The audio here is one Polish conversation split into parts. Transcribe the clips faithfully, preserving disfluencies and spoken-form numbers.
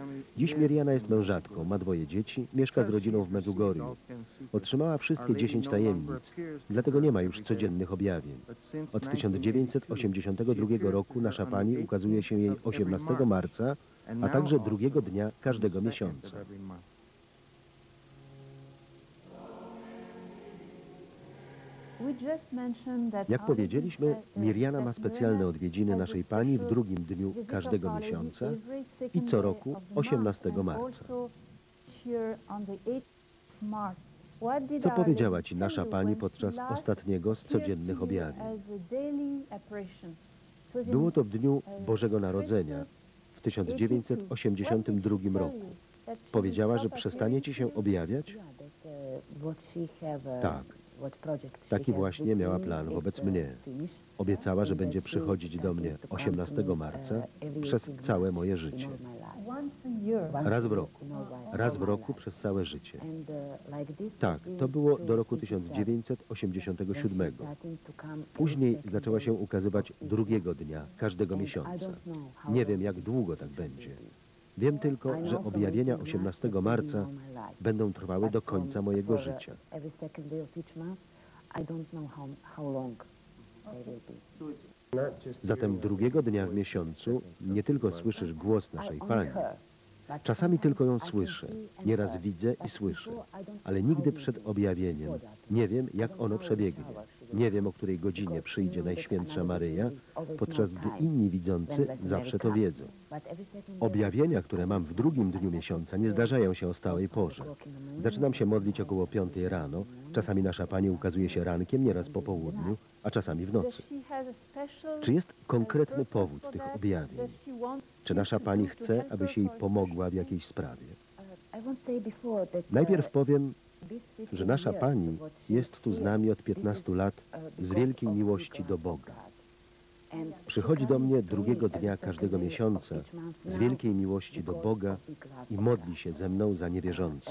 Dziś Mirjana jest mężatką, ma dwoje dzieci, mieszka z rodziną w Medjugorju. Otrzymała wszystkie dziesięć tajemnic, dlatego nie ma już codziennych objawień. Od tysiąc dziewięćset osiemdziesiątego drugiego roku nasza Pani ukazuje się jej osiemnastego marca, a także drugiego dnia każdego miesiąca. Jak powiedzieliśmy, Mirjana ma specjalne odwiedziny naszej Pani w drugim dniu każdego miesiąca i co roku osiemnastego marca. Co powiedziała Ci nasza Pani podczas ostatniego z codziennych objawień? Było to w dniu Bożego Narodzenia w tysiąc dziewięćset osiemdziesiątym drugim roku. Powiedziała, że przestanie Ci się objawiać? Tak. Taki właśnie miała plan wobec mnie. Obiecała, że będzie przychodzić do mnie osiemnastego marca przez całe moje życie. Raz w roku. Raz w roku przez całe życie. Tak, to było do roku tysiąc dziewięćset osiemdziesiątego siódmego. Później zaczęła się ukazywać drugiego dnia każdego miesiąca. Nie wiem, jak długo tak będzie. Wiem tylko, że objawienia osiemnastego marca będą trwały do końca mojego życia. Zatem drugiego dnia w miesiącu nie tylko słyszysz głos naszej Pani, czasami tylko ją słyszę, nieraz widzę i słyszę, ale nigdy przed objawieniem nie wiem, jak ono przebiegnie. Nie wiem, o której godzinie przyjdzie Najświętsza Maryja, podczas gdy inni widzący zawsze to wiedzą. Objawienia, które mam w drugim dniu miesiąca, nie zdarzają się o stałej porze. Zaczynam się modlić około piątej rano, czasami nasza Pani ukazuje się rankiem, nieraz po południu, a czasami w nocy. Czy jest konkretny powód tych objawień? Czy nasza Pani chce, abyś jej pomogła w jakiejś sprawie? Najpierw powiem, że nasza Pani jest tu z nami od piętnastu lat z wielkiej miłości do Boga. Przychodzi do mnie drugiego dnia każdego miesiąca z wielkiej miłości do Boga i modli się ze mną za niewierzących.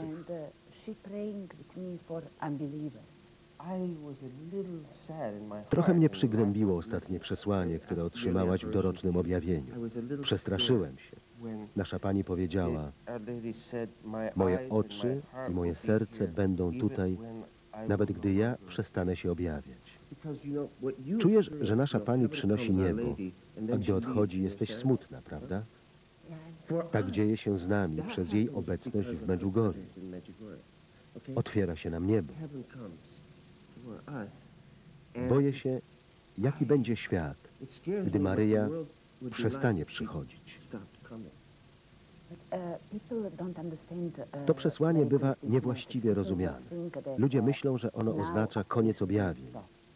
Trochę mnie przygnębiło ostatnie przesłanie, które otrzymałaś w dorocznym objawieniu. Przestraszyłem się. Nasza Pani powiedziała: moje oczy i moje serce będą tutaj, nawet gdy ja przestanę się objawiać. Czujesz, że nasza Pani przynosi niebo, a gdy odchodzi, jesteś smutna, prawda? Tak dzieje się z nami przez jej obecność w Medjugorju. Otwiera się nam niebo. Boję się, jaki będzie świat, gdy Maryja przestanie przychodzić. To przesłanie bywa niewłaściwie rozumiane. Ludzie myślą, że ono oznacza koniec objawień.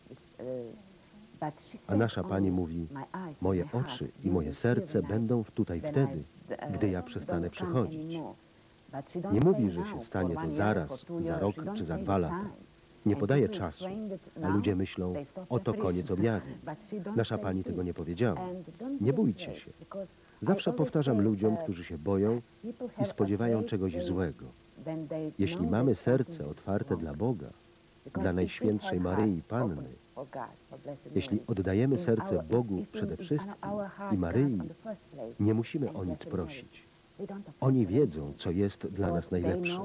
A nasza Pani mówi: moje oczy i moje serce będą tutaj wtedy, gdy ja przestanę przychodzić. Nie mówi, że się stanie to zaraz, za rok czy za dwa lata. Nie podaje czasu, a ludzie myślą: oto koniec objawień. Nasza Pani tego nie powiedziała. Nie bójcie się. Zawsze powtarzam ludziom, którzy się boją i spodziewają czegoś złego. Jeśli mamy serce otwarte dla Boga, dla Najświętszej Maryi Panny, jeśli oddajemy serce Bogu przede wszystkim i Maryi, nie musimy o nic prosić. Oni wiedzą, co jest dla nas najlepsze.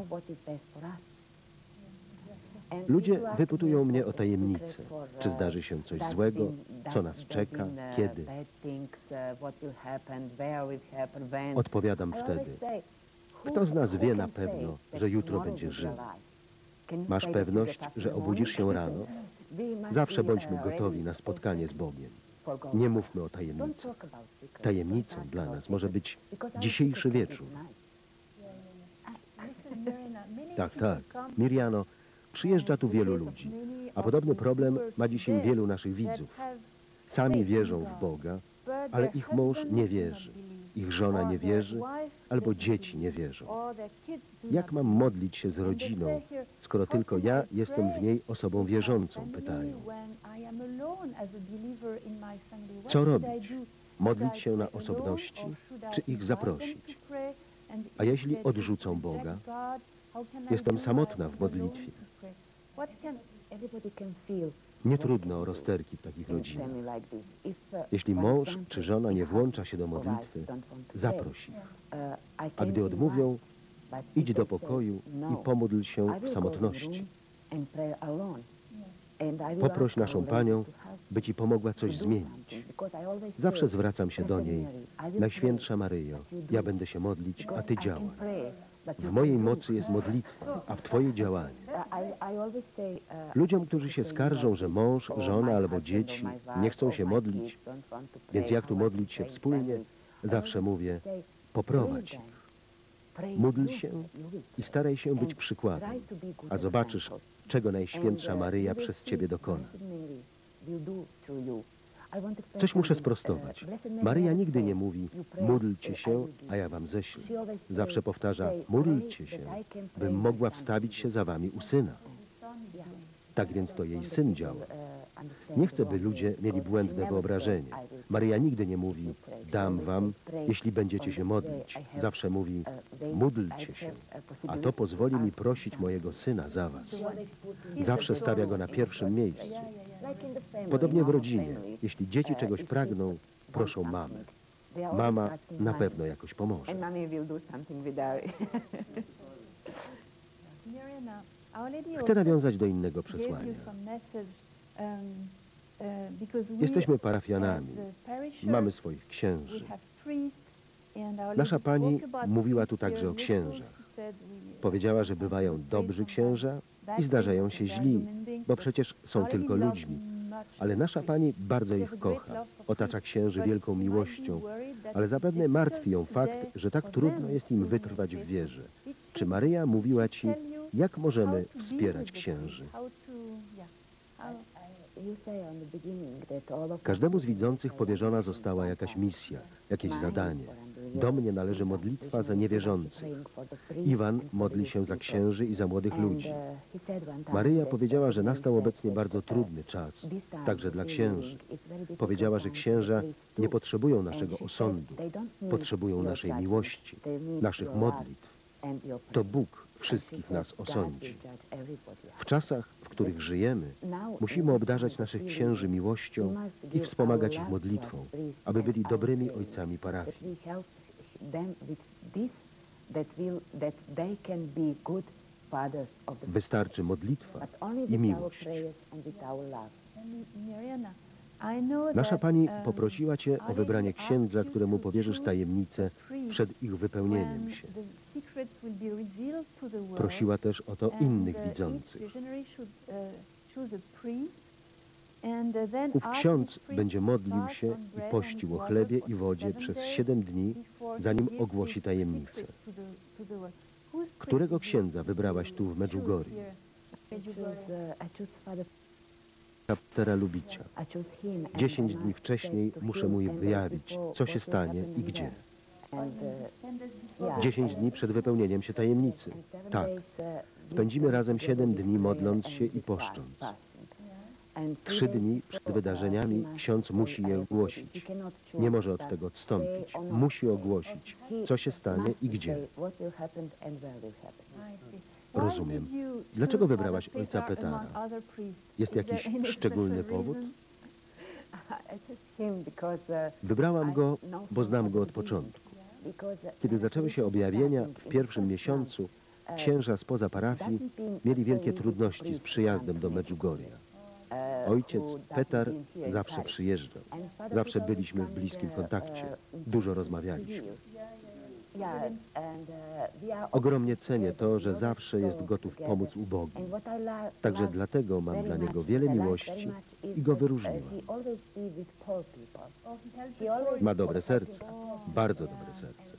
Ludzie wypytują mnie o tajemnice, czy zdarzy się coś złego, co nas czeka, kiedy. Odpowiadam wtedy: kto z nas wie na pewno, że jutro będzie żył? Masz pewność, że obudzisz się rano? Zawsze bądźmy gotowi na spotkanie z Bogiem. Nie mówmy o tajemnicach. Tajemnicą dla nas może być dzisiejszy wieczór. Tak, tak. Mirjano, przyjeżdża tu wielu ludzi, a podobny problem ma dzisiaj wielu naszych widzów. Sami wierzą w Boga, ale ich mąż nie wierzy, ich żona nie wierzy, albo dzieci nie wierzą. Jak mam modlić się z rodziną, skoro tylko ja jestem w niej osobą wierzącą, pytają. Co robić? Modlić się na osobności, czy ich zaprosić? A jeśli odrzucą Boga? Jestem samotna w modlitwie. Nie trudno o rozterki w takich rodzinach. Jeśli mąż czy żona nie włącza się do modlitwy, zaproś ich. A gdy odmówią, idź do pokoju i pomódl się w samotności. Poproś naszą Panią, by Ci pomogła coś zmienić. Zawsze zwracam się do niej. Najświętsza Maryjo, ja będę się modlić, a Ty działaj. W mojej mocy jest modlitwa, a w Twojej działanie. Ludziom, którzy się skarżą, że mąż, żona albo dzieci nie chcą się modlić, więc jak tu modlić się wspólnie, zawsze mówię, poprowadź ich. Módl się i staraj się być przykładem, a zobaczysz, czego Najświętsza Maryja przez Ciebie dokona. Coś muszę sprostować. Maryja nigdy nie mówi, módlcie się, a ja wam ześlę. Zawsze powtarza, módlcie się, bym mogła wstawić się za wami u Syna. Tak więc to jej Syn działa. Nie chcę, by ludzie mieli błędne wyobrażenie. Maryja nigdy nie mówi, dam wam, jeśli będziecie się modlić. Zawsze mówi, módlcie się, a to pozwoli mi prosić mojego Syna za was. Zawsze stawia go na pierwszym miejscu. Podobnie w rodzinie. Jeśli dzieci czegoś pragną, proszą mamę. Mama na pewno jakoś pomoże. Chcę nawiązać do innego przesłania. Jesteśmy parafianami, mamy swoich księży. Nasza Pani mówiła tu także o księżach. Powiedziała, że bywają dobrzy księża i zdarzają się źli, bo przecież są tylko ludźmi. Ale nasza Pani bardzo ich kocha, otacza księży wielką miłością, ale zapewne martwi ją fakt, że tak trudno jest im wytrwać w wierze. Czy Maryja mówiła Ci, jak możemy wspierać księży? Każdemu z widzących powierzona została jakaś misja, jakieś zadanie. Do mnie należy modlitwa za niewierzących. Iwan modli się za księży i za młodych ludzi. Maryja powiedziała, że nastał obecnie bardzo trudny czas, także dla księży. Powiedziała, że księża nie potrzebują naszego osądu, potrzebują naszej miłości, naszych modlitw. To Bóg wszystkich nas osądzi. W czasach, w których żyjemy, musimy obdarzać naszych księży miłością i wspomagać ich modlitwą, aby byli dobrymi ojcami parafii. Wystarczy modlitwa i miłość. Nasza Pani poprosiła Cię o wybranie księdza, któremu powierzysz tajemnicę przed ich wypełnieniem się. Prosiła też o to innych widzących. Ów ksiądz będzie modlił się i pościł o chlebie i wodzie przez siedem dni, zanim ogłosi tajemnicę. Którego księdza wybrałaś tu w Medjugorje? Kaptera Lubicia. Dziesięć dni wcześniej muszę mu wyjawić, co się stanie i gdzie. Dziesięć dni przed wypełnieniem się tajemnicy. Tak. Spędzimy razem siedem dni modląc się i poszcząc. Trzy dni przed wydarzeniami ksiądz musi je ogłosić. Nie może od tego odstąpić. Musi ogłosić, co się stanie i gdzie. Rozumiem. Dlaczego wybrałaś ojca Petara? Jest jakiś szczególny powód? Wybrałam go, bo znam go od początku. Kiedy zaczęły się objawienia w pierwszym miesiącu, księża spoza parafii mieli wielkie trudności z przyjazdem do Medjugorja. Ojciec Petar zawsze przyjeżdżał. Zawsze byliśmy w bliskim kontakcie. Dużo rozmawialiśmy. Ogromnie cenię to, że zawsze jest gotów pomóc ubogim. Także dlatego mam dla niego wiele miłości i go wyróżniłam. Ma dobre serce, bardzo dobre serce.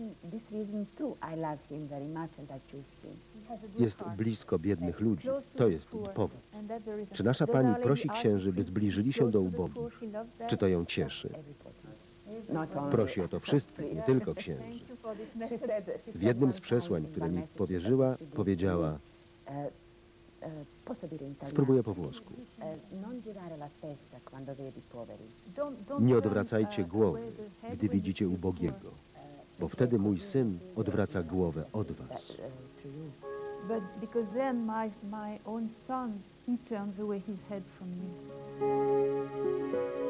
Jest blisko biednych ludzi. To jest powód. Czy nasza Pani prosi księży, by zbliżyli się do ubogich? Czy to ją cieszy? Prosi o to wszystkich, nie tylko księży. W jednym z przesłań, które mi powierzyła, powiedziała: spróbuję po włosku. Nie odwracajcie głowy, gdy widzicie ubogiego, bo wtedy mój Syn odwraca głowę od was. But because then my, my own son, he turns away his head from me.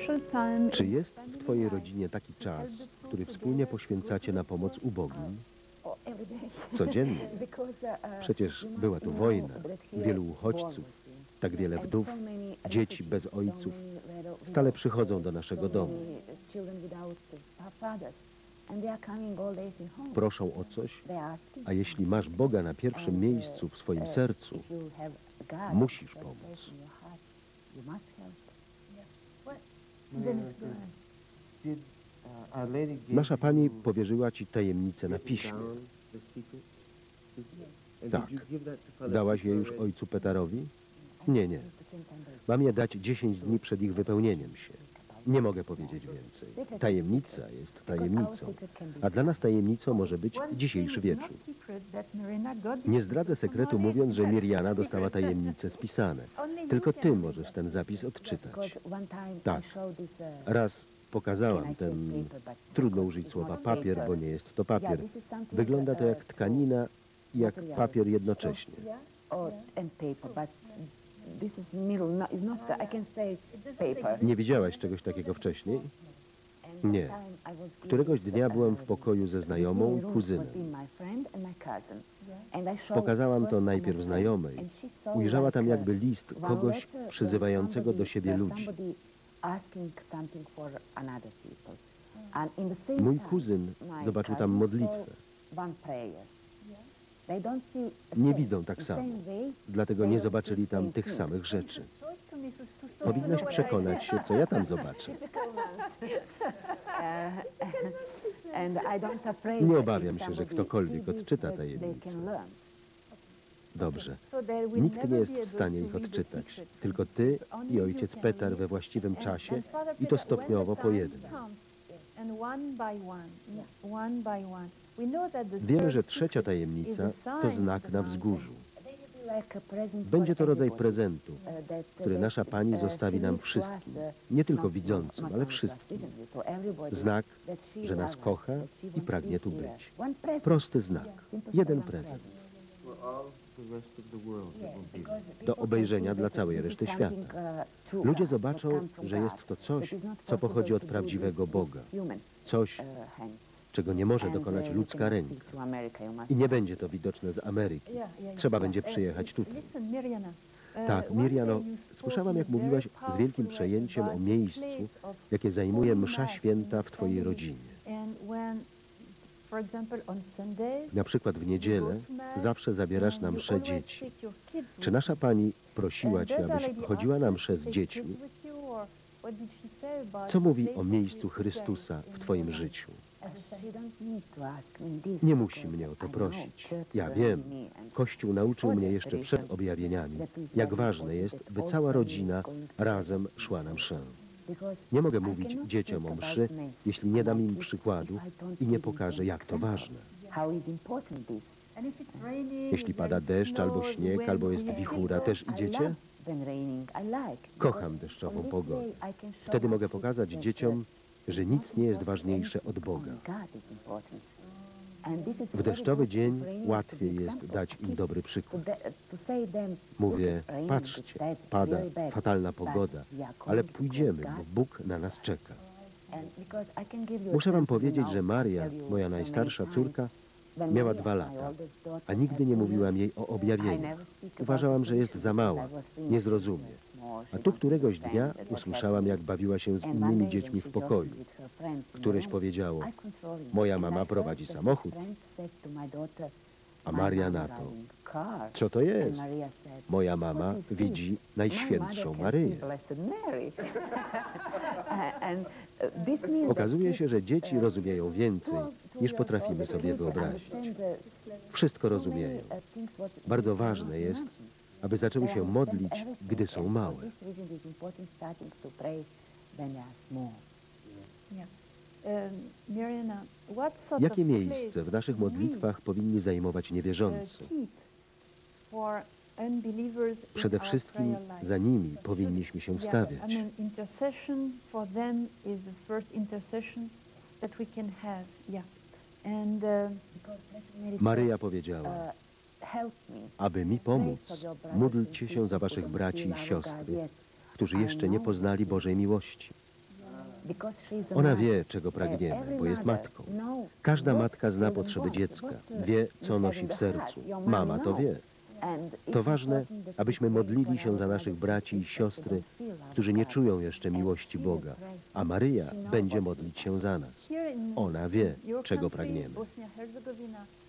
special time Czy in jest family w Twojej life rodzinie taki to czas, help the poor który together wspólnie to poświęcacie go na to pomoc the poor? ubogim? Oh, every day. Codziennie. Because, uh, Przecież you must była tu know wojna, that here wielu war uchodźców, was in. tak wiele And wdów, so many dzieci refugees, bez so ojców many widow- stale widows, przychodzą do naszego so domu. many children without fa- fathers. And they are coming all days in home. Proszą o coś, They are asking. a jeśli masz Boga na pierwszym And, miejscu w swoim uh, sercu, if you have God musisz first pomóc. place in your heart, you must help. Dennis, go ahead. Did, uh, Our Lady gave Nasza Pani you powierzyła Ci tajemnicę na written piśmie. down the secrets? And Tak. did you give that to Father Dałaś je Peter już already? ojcu Petarowi? Nie, nie. Mam je dać dziesięć dni przed ich wypełnieniem się. Nie mogę powiedzieć więcej. Tajemnica jest tajemnicą, a dla nas tajemnicą może być One dzisiejszy thing is wieczór. not secret that Marina got Nie this zdradzę from sekretu, our mówiąc, że lady. Mirjana dostała tajemnice spisane. Only you Tylko can Ty read możesz that. ten zapis odczytać. Because one time Tak. I showed this, uh, Raz can pokazałam I say ten, paper, but trudno because użyć it's słowa not papier, paper. bo nie jest to Yeah, papier. this is something, Wygląda to uh, jak tkanina i jak material. papier jednocześnie. Or, and paper, but this is middle, no, it's not, I can say paper. Nie widziałaś czegoś takiego wcześniej? And Nie. that time I was given, Któregoś dnia uh, byłem w pokoju ze znajomą many i rooms kuzynem. between my friend and my cousin. And I showed Pokazałam to first najpierw my znajomej. friend, and she saw Ujrzała like, tam uh, jakby list one kogoś letter where przyzywającego do somebody- siebie where ludzi. somebody asking something for another people. And in the same Mój time, kuzyn my zobaczył tam cousin modlitwę. saw one prayer. They don't see Nie same. widzą tak The samo. same way, Dlatego nie zobaczyli tam tych samych rzeczy. Powinnaś przekonać się, co ja tam zobaczę. and I don't afraid Nie that obawiam if się, że somebody ktokolwiek sees it, odczyta that they tajemnicę. can learn. Dobrze. Nikt Nikt nie jest w stanie ich odczytać. Tylko Ty i ojciec Petar we właściwym czasie i to stopniowo po jednym. Wiemy, że trzecia tajemnica to znak na wzgórzu. Będzie to rodzaj prezentu, który nasza Pani zostawi nam wszystkim, nie tylko widzącym, ale wszystkim. Znak, że nas kocha i pragnie tu być. Prosty znak, jeden prezent. For all the rest of the world it will be. Do obejrzenia dla całej reszty świata. Ludzie zobaczą, że jest to coś, co pochodzi od prawdziwego Boga. Coś, czego nie może dokonać ludzka ręka. I nie będzie to widoczne z Ameryki. Trzeba będzie przyjechać tutaj. Tak, Mirjano, słyszałam, jak mówiłaś z wielkim przejęciem o miejscu, jakie zajmuje msza święta w Twojej rodzinie. Na przykład w niedzielę zawsze zabierasz na mszę dzieci. Czy nasza Pani prosiła Cię, abyś chodziła na mszę z dziećmi? Co mówi o miejscu Chrystusa w Twoim życiu? Nie musi mnie o to prosić. Ja wiem, Kościół nauczył mnie jeszcze przed objawieniami, jak ważne jest, by cała rodzina razem szła na mszę. Nie mogę mówić dzieciom o mszy, jeśli nie dam im przykładu i nie pokażę, jak to ważne. Jeśli pada deszcz albo śnieg, albo jest wichura, też idziecie? Kocham deszczową pogodę. Wtedy mogę pokazać dzieciom, że nic nie jest ważniejsze od Boga. W deszczowy dzień łatwiej jest dać im dobry przykład. Mówię, patrzcie, pada fatalna pogoda, ale pójdziemy, bo Bóg na nas czeka. Muszę wam powiedzieć, że Maria, moja najstarsza córka, miała dwa lata, a nigdy nie mówiłam jej o objawieniach. Uważałam, że jest za mała, nie zrozumie. A tu któregoś dnia usłyszałam, jak bawiła się z innymi dziećmi w pokoju. Któreś powiedziało, moja mama prowadzi samochód. A Maria na to, co to jest? Moja mama widzi Najświętszą Maryję. Okazuje się, że dzieci rozumieją więcej, niż potrafimy sobie wyobrazić. Wszystko rozumieją. Bardzo ważne jest, aby zaczęły się modlić, gdy są małe. Jakie miejsce w naszych modlitwach powinni zajmować niewierzący? Przede wszystkim za nimi powinniśmy się wstawiać. Maryja powiedziała, aby mi pomóc, módlcie się za waszych braci i siostry, którzy jeszcze nie poznali Bożej miłości. Ona wie, czego pragniemy, bo jest matką. Każda matka zna potrzeby dziecka, wie, co nosi w sercu. Mama to wie. To ważne, abyśmy modlili się za naszych braci i siostry, którzy nie czują jeszcze miłości Boga, a Maryja będzie modlić się za nas. Ona wie, czego pragniemy. Bosnia-Herzegovina,